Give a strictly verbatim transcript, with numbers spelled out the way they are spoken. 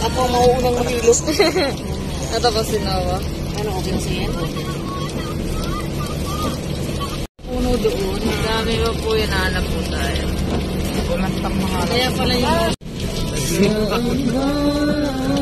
Ako mauunang makilos. Ito po si Noah. Ano, okay na siya? Puno doon. Dami pa po yun. Nahanap po tayo. Walang tang mga. Kaya pala yung...